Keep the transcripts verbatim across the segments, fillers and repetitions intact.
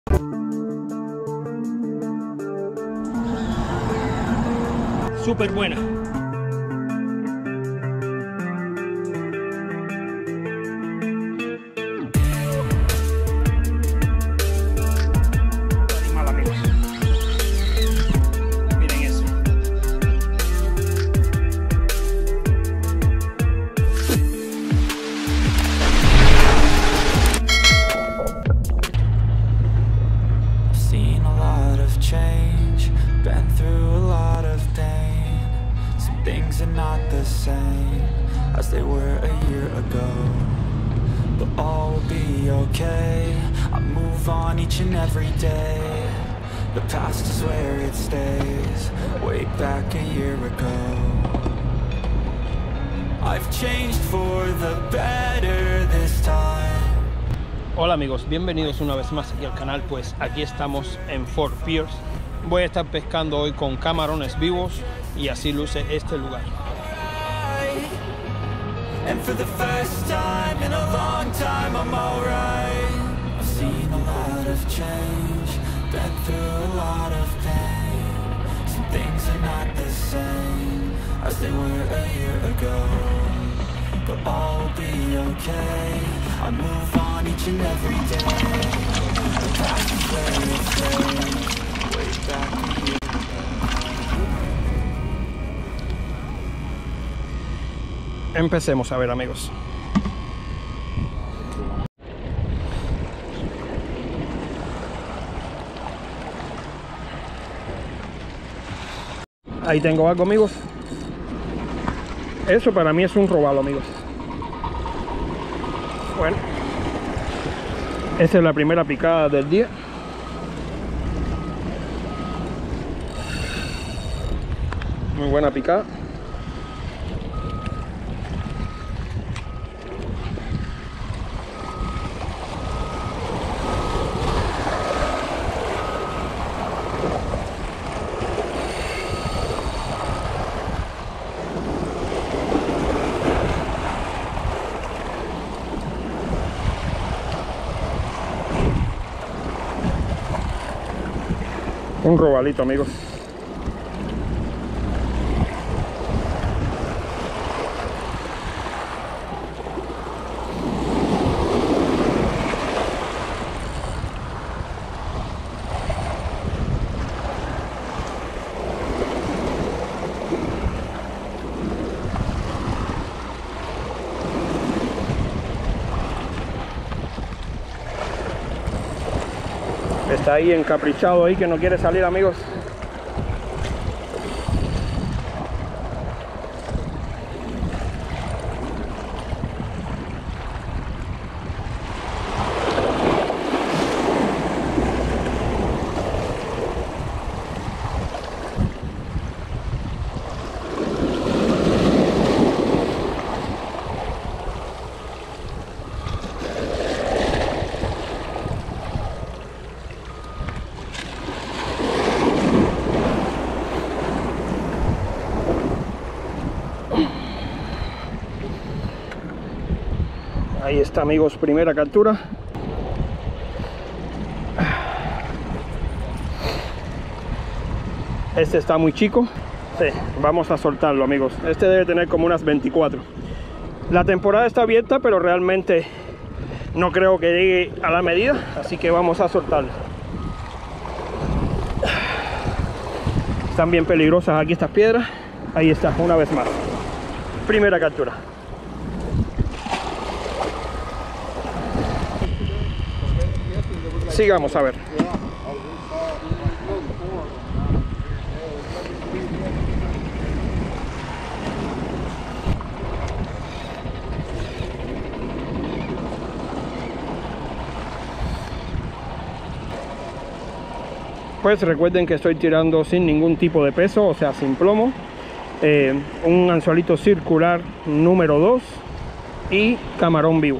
Súper buena. Animal, amigos. Miren eso. I've seen a lot of change, been through a lot of pain. Some things are not the same as they were a year ago, but all will be okay. I move on each and every day. The past is where it stays, way back a year ago. I've changed for the better this time. Hola amigos, bienvenidos una vez más aquí al canal. Pues aquí estamos en Fort Pierce. Voy a estar pescando hoy con camarones vivos y así luce este lugar. And for the first time in a long time I'm alright. I've seen a lot of change, been through a lot of pain. Some things are not the same as they were a year ago, but all will be okay. I move on each and every day. The past is where it stays, way back a year. Empecemos a ver, amigos. Ahí tengo algo, amigos. Eso para mí es un robalo, amigos. Bueno, esta es la primera picada del día. Muy buena picada. Un robalito, amigos. Está ahí encaprichado ahí que no quiere salir, amigos. Ahí está, amigos, primera captura. Este está muy chico. Sí, vamos a soltarlo, amigos. Este debe tener como unas veinticuatro. La temporada está abierta, pero realmente no creo que llegue a la medida, así que vamos a soltarlo. Están bien peligrosas aquí estas piedras. Ahí está, una vez más. Primera captura. Sigamos a ver. Pues recuerden que estoy tirando sin ningún tipo de peso, o sea, sin plomo. Eh, un anzuelito circular número dos y camarón vivo.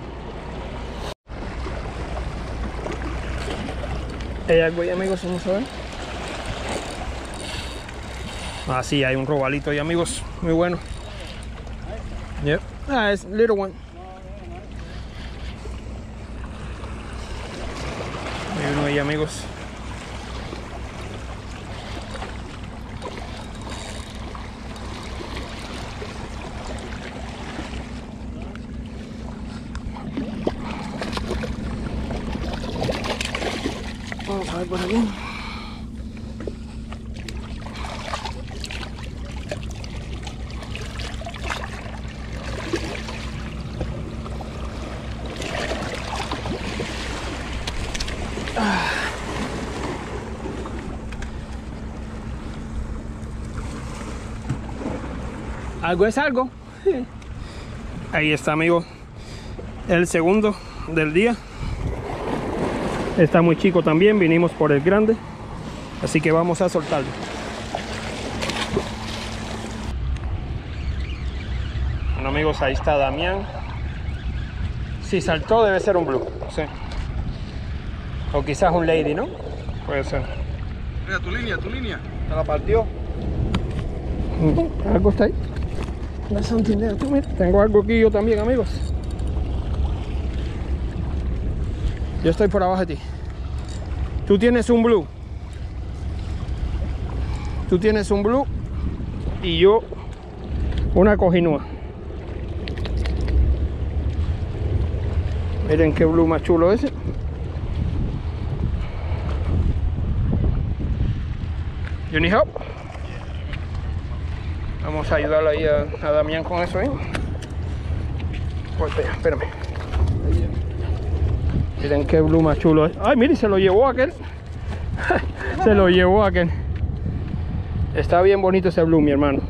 Hay algo ahí, amigos, vamos a ver. Ah, sí, hay un robalito ahí, amigos, muy bueno. Yep. Ah, es little one. Hay uno ahí, amigos. Vamos a ver por aquí. Algo es algo. Ahí está, amigo, el segundo del día. Está muy chico también, vinimos por el grande, así que vamos a soltarlo. Bueno, amigos, ahí está Damián. Si saltó debe ser un blue, sí. O quizás un lady, ¿no? Puede ser. Mira tu línea, tu línea. ¿Te la partió? Algo está ahí. No sé, mira, tengo algo aquí yo también, amigos. Yo estoy por abajo de ti. Tú tienes un blue. Tú tienes un blue. Y yo una cojinúa. Miren qué blue más chulo ese. You need help? Vamos a ayudarle ahí a, a Damián con eso, ¿eh? Pues espérame. Miren qué blue más chulo es. Ay, miren, se lo llevó aquel. Se lo llevó aquel. Está bien bonito ese blue, mi hermano.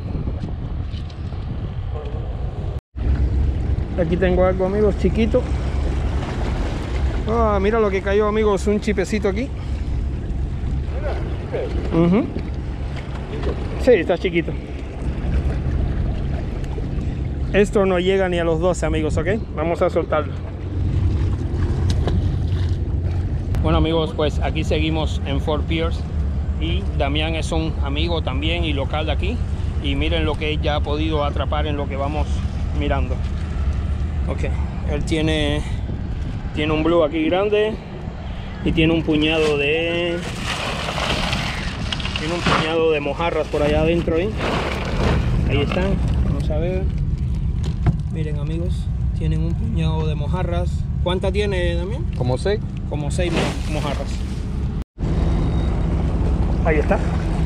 Aquí tengo algo, amigos, chiquito. Ah, mira lo que cayó, amigos, un chipecito aquí. Uh-huh. Sí, está chiquito. Esto no llega ni a los doce, amigos, ¿ok? Vamos a soltarlo. Bueno, amigos, pues aquí seguimos en Fort Pierce. Y Damián es un amigo también y local de aquí. Y miren lo que ella ha podido atrapar en lo que vamos mirando. Ok, él tiene, tiene un blue aquí grande. Y tiene un puñado de... Tiene un puñado de mojarras por allá adentro, ¿eh? Ahí están, vamos a ver. Miren, amigos, tienen un puñado de mojarras. ¿Cuántas tiene, Damián? Como seis. Como seis mo mojarras. Ahí está.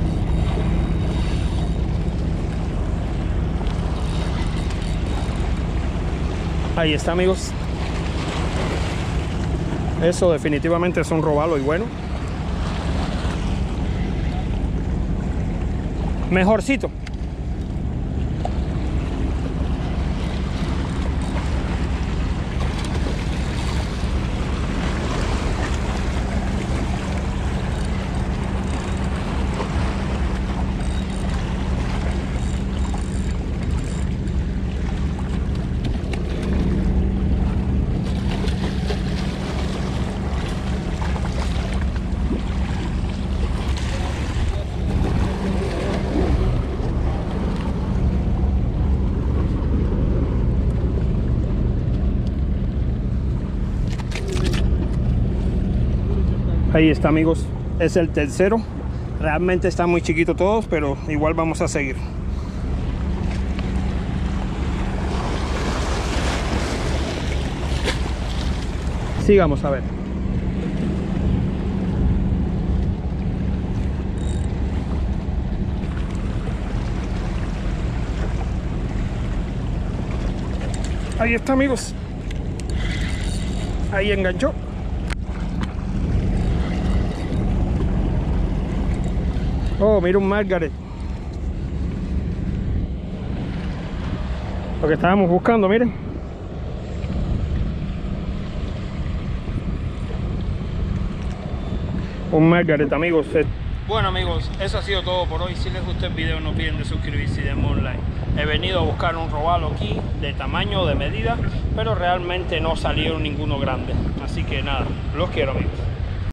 Ahí está, amigos. Eso definitivamente es un robalo y bueno. Mejorcito. Ahí está, amigos, es el tercero. Realmente están muy chiquitos todos, pero igual vamos a seguir. Sigamos a ver. Ahí está, amigos. Ahí enganchó. Oh, mira un Margaret. Lo que estábamos buscando, miren. Un Margaret, amigos. Bueno, amigos, eso ha sido todo por hoy. Si les gustó el video, no olviden de suscribirse y darme un like. He venido a buscar un robalo aquí de tamaño, de medida, pero realmente no salieron ninguno grande. Así que nada, los quiero, amigos.